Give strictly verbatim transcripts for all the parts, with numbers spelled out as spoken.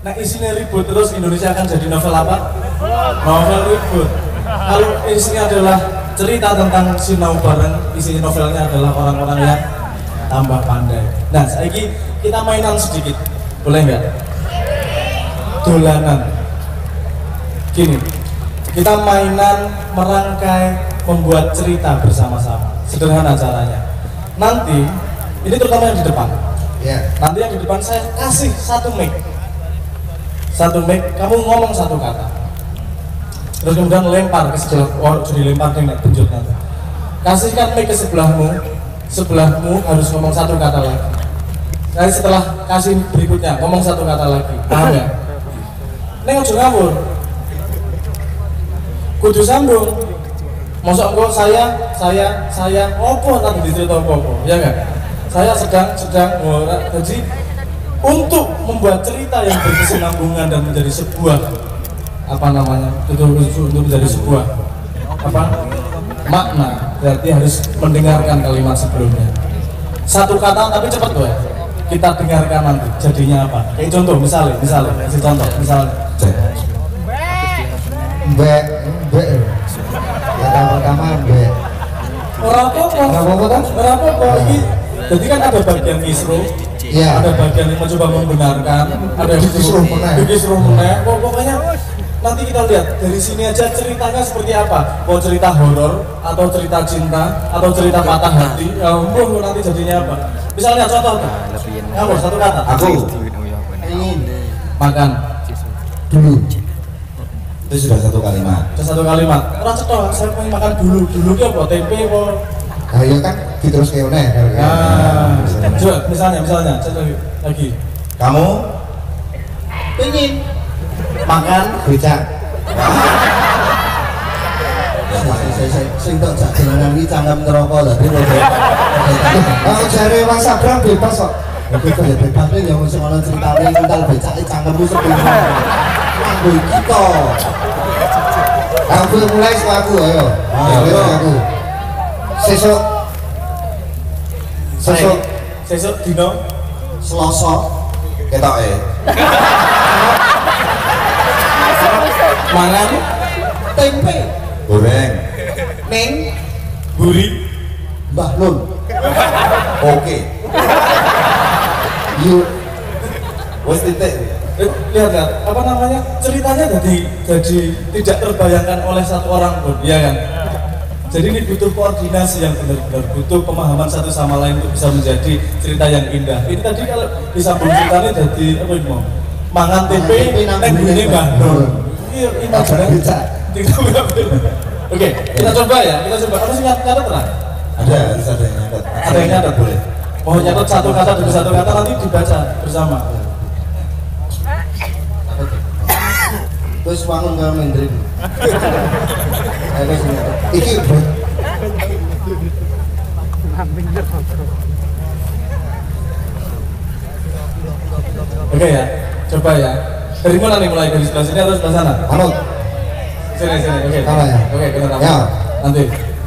Nah isinya ribut terus Indonesia akan jadi novel apa? Novel ribut. Kalau isinya adalah cerita tentang sinau bareng, isi novelnya adalah orang-orang yang tambah pandai. Nah lagi kita mainan sedikit, boleh nggak? Dolanan. Gini, kita mainan merangkai membuat cerita bersama-sama. Sederhana caranya. Nanti ini terutama yang di depan. Ya. Nanti yang di depan saya kasih satu mic. Satu mic, kamu ngomong satu kata. Terus kemudian lempar ke sebelah, oh jadi lempar dengan tunjuk nanti. Kasihkan mic ke sebelahmu, sebelahmu harus ngomong satu kata lagi. Nanti setelah kasih berikutnya, ngomong satu kata lagi. Paham ya? Ini ojo ngawur. Kudu sambung. Mosok engko saya, saya, saya, opo nanti dicerita opo, ya enggak? Saya sedang, sedang, ora. Jadi untuk membuat cerita yang berkesinambungan dan menjadi sebuah apa namanya, itu untuk menjadi sebuah apa makna, berarti harus mendengarkan kalimat sebelumnya. Satu kata tapi cepat gue. Kita dengarkan nanti jadinya apa. Kayak contoh misalnya, misalnya, kasih contoh, misalnya. Mbak, mbak. Kata pertama mbak. Orang apa? Orang apa kan? Orang apa? Ini, jadi kan ada bagian kisru, ya. Ada bagian yang mencoba membenarkan, ada yang dikisruh meneh. Dikisruh meneh. Pokoknya nanti kita lihat dari sini aja ceritanya seperti apa. Mau cerita horor atau cerita cinta atau cerita patah hati, ya ampun nanti jadinya apa. Misalnya contoh, kamu satu kata. Aku ingin makan dulu. Itu sudah satu kalimat. Sudah satu kalimat. Orang cetok, saya pengen makan dulu. Dulu ki apa? Tempe apa? Nah, iya kan diterus kayak aneh. Nah, coba misalnya, misalnya, coba lagi. Kamu ingin makan becak. Sing tok jak jenengan iki cangkem neraka lha dhewe. Oh jare Mas Abraham bebas kok. Bebas ya bebas ya wis ana critane ngental becake cangkemmu sepuluh. Aku iki to. Aku mulai saka aku ayo. Ayo aku. Sesuk Sesuk Sesuk dino Selasa ketoke. mangan Tempe goreng ning buri Mbah Nun. Oke. Yuk. Wes titik. Eh, lihat lihat apa namanya ceritanya jadi jadi tidak terbayangkan oleh satu orang pun, ya kan? Jadi ini butuh koordinasi yang benar-benar, butuh pemahaman satu sama lain untuk bisa menjadi cerita yang indah. Ini tadi kalau disambung ceritanya jadi apa ini mau? Mangan tempe, neng ini Mbah Nun. Iya, ini Oke, kita coba ya, kita coba. Apa sih nyatet lah? Ada, harus ada yang nyatet. Ada yang nyatet boleh. Oh nyatet satu kata demi satu kata nanti dibaca bersama. Terus bangun kalau mendrin. Iki bro. Oke ya, coba ya. Dari mana nih mulai, dari sebelah sini atau sebelah sana? Anu. Sini sini, oke. Sama ya. Oke, kita tahu. Ya. Nanti.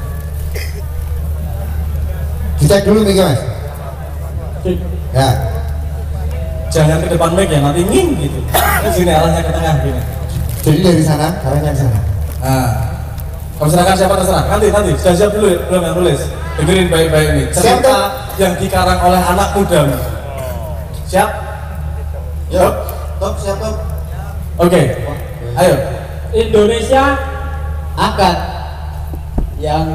Dicek dulu nih Mas. Ya. Jangan ke depan mic ya, nanti nging gitu. Di sini arahnya ke tengah gini. Jadi dari sana, arahnya ke sana. Nah, kamu serahkan siapa terserah. Nanti nanti, sudah siap dulu ya, belum yang tulis. Dengerin baik-baik nih. Cerita yang dikarang oleh anak muda. Siap? Yuk. Top siap top. Oke. Ayo. Indonesia akan yang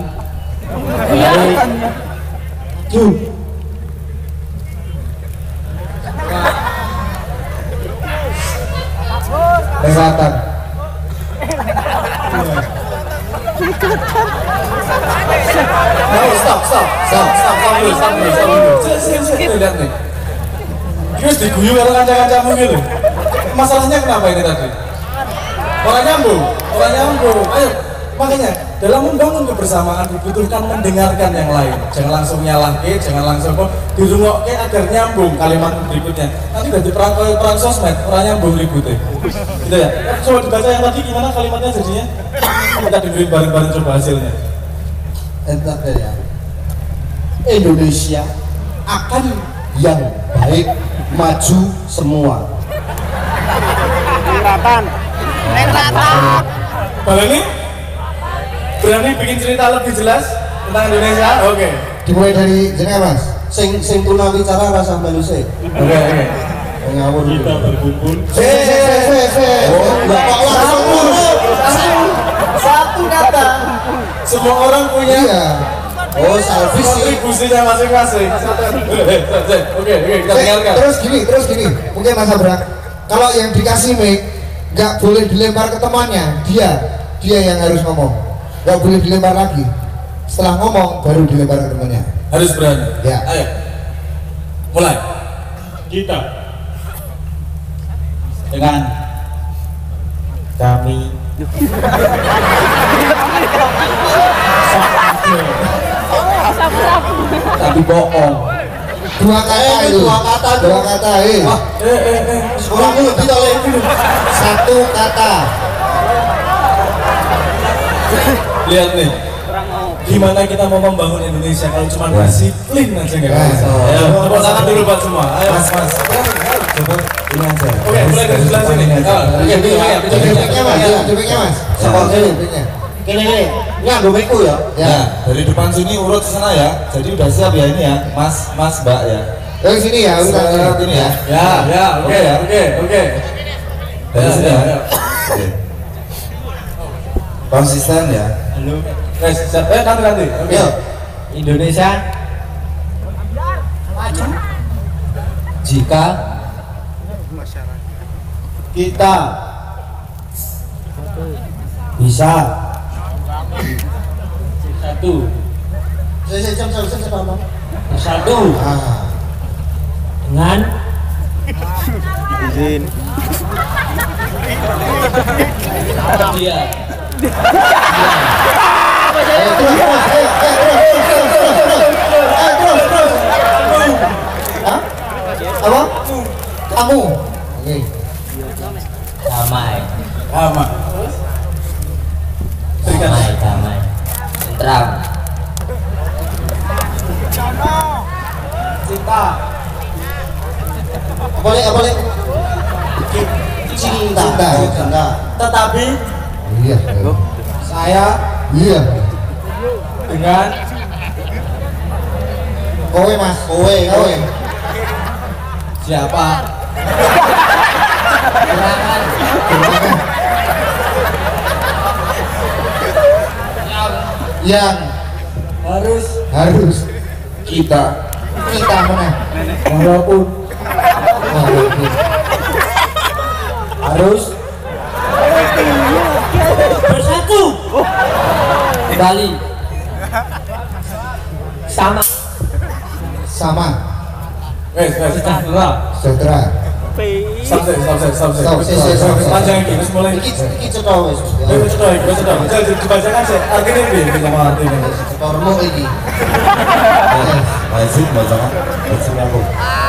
maju. Kesehatan. Nah, stop, stop, stop, stop, stop dulu, stop dulu, stop dulu. Sini, sini, sini, lihat nih. Ini diguyu karo kanca-kancamu gitu. Masalahnya kenapa ini tadi? Orang nyambung, orang nyambung. Ayo, makanya dalam membangun kebersamaan dibutuhkan mendengarkan yang lain. Jangan langsung nyalah ke, jangan langsung kok dirungok ke agar nyambung kalimat berikutnya. Nanti udah di perang perang sosmed, orang nyambung ributnya. Gitu ya. Coba dibaca yang tadi gimana kalimatnya jadinya? Kita dengerin bareng-bareng coba hasilnya. Entar ya. Indonesia akan yang baik, maju semua. Selatan. Selatan. Baleni berani bikin cerita lebih jelas tentang Indonesia? Oke. Okay. Dimulai dari jenenge Mas. Sing sing tunawicara rasa melu sik. Oke oke. Ngawur Kita berkumpul. Se se se se. Bapak langsung Satu kata. Semua orang punya. Iya. Oh, salvis sih. Kontribusinya masing-masing. Oke oke kita tinggalkan. Terus gini, terus gini. Mungkin Mas Abrak, kalau yang dikasih mic nggak boleh dilempar ke temannya, dia dia yang harus ngomong. Nggak boleh dilempar lagi. Setelah ngomong baru dilempar ke temannya. Harus berani. Ya. Ayo. Mulai. Kita dengan kami tapi bohong. Dua kata itu. Dua kata. Dua kata. Eh. Wah, eh eh eh. Orang lu lebih tahu dulu. Satu kata. Lihat nih. Gimana kita mau membangun Indonesia kalau cuma disiplin aja nggak Ya. bisa. Ayo, tepuk tangan dulu buat semua. Ayo, Mas, Mas. Coba ini aja. Oke, mulai dari sebelah sini. Oh, Oke, Ini pinjam ya, pinjam, pinjam. Jebeknya Mas, jebeknya Mas. Sekolah sini, jebeknya. Gini gini, ini ambil mic-ku ya. Ya. Ya, dari depan sini urut ke sana ya. Jadi udah siap ya ini ya, Mas, Mas, Mbak ya. Dari sini ya, urutan Sekarang ini ya. Ya, ya, oke, Oke ya. oke, oke. Dari Ya, sini ya, ya. ya. Oke. Konsisten ya. Halo. Guys, siap. Eh, nanti nanti. Oke. Ya. Indonesia jika kita bisa satu Saya saya saya saya saya apa? bersatu Ah. dengan Izin. dia Ayo terus terus, ayo, ayo, terus, terus, terus, terus, terus, ayo, terus, terus. Hah? Apa? Kamu. Oke. damai Aman. Berikan. damai damai tentram Cinta. Boleh, boleh. Cinta, cinta, cinta. Tetapi Iya. saya Iya. dengan Kowe Mas, kowe, kowe. siapa? serangan Yang Harus harus kita kita mana? walaupun Walaupun harus bersatu kembali sama sama Wes, wes, sejahtera saudara. stop sih, stop sih, stop sih. Stop, stop, stop, stop. Panjang ini, terus mulai. Iki iki cetha wis. Ayo, cetok, ayo, cetok. Jadi dibacakan sih, artinya apa ini sama artinya? Cetormu iki. Wajib bacakan. Wajib aku.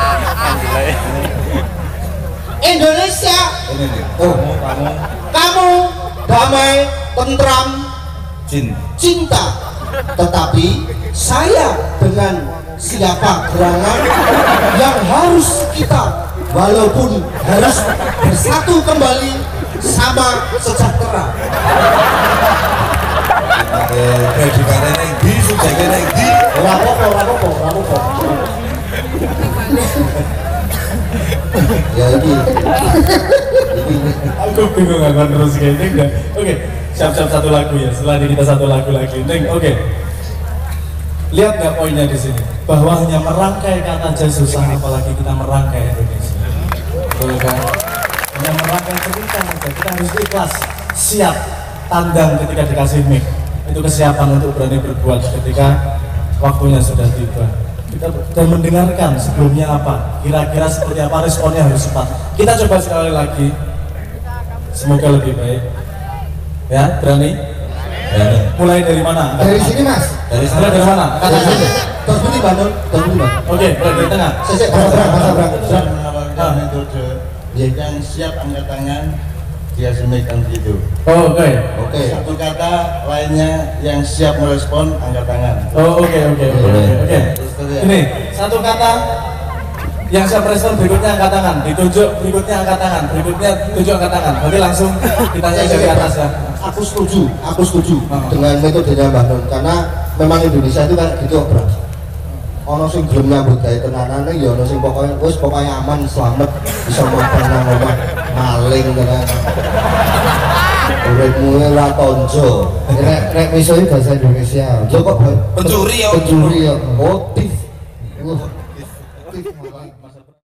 Indonesia, Ini nih. oh, Kamu kamu damai, tentram, Jin. cinta. Tetapi saya dengan siapa gerangan yang harus kita walaupun harus bersatu kembali sama sejahtera. Oke, predikat yang di, subjek yang di. Ora apa-apa, ora apa-apa, ora apa-apa. Ya ini. Aku bingung akan terus kayak gini. Neng. Oke, siap-siap satu lagu ya. Setelah ini kita satu lagu lagi. Neng, oke. Lihat nggak poinnya di sini? Bahwa hanya merangkai kata aja susah, apalagi kita merangkai Indonesia. Betul kan? Hanya merangkai cerita aja. Kita harus ikhlas, siap, tandang ketika dikasih mic. Itu kesiapan untuk berani berbuat ketika waktunya sudah tiba. Kita dan mendengarkan sebelumnya apa, kira-kira seperti apa responnya harus cepat. Kita coba sekali lagi, semoga lebih baik. Ya, berani? Berani. Mulai dari mana? Dari sini Mas. Dari Mulai dari mana? Kata Dari sini. sini. Terus beli bandul, terus beli bandul. Oke, mulai dari tengah. Sesek Mas Abrak, Mas Abrak. Mengawalkan metode yang siap angkat tangan, dia semikan gitu. Oh, oke. Oke. Satu kata lainnya yang siap merespon angkat tangan. Oh, oke, oke, oke, oke, oke. Terus terus ya. Ini satu kata Yang siap respon berikutnya angkat tangan, ditunjuk berikutnya angkat tangan, berikutnya tunjuk angkat tangan. Berarti langsung ditanya dari atas ya. Aku setuju, aku setuju Oh. dengan metodenya Mbak Nun karena memang Indonesia itu kayak gitu bro. Ono sing gelem nyambut gawe tenanane ya ono sing pokoknya wis pokoknya aman selamat bisa makan nang omah maling tenan. Uripmu ora tonjo. Nek nek miso bahasa Indonesia. Yo kok Pencuri ya. pencuri ya. Oh, thief. Wah,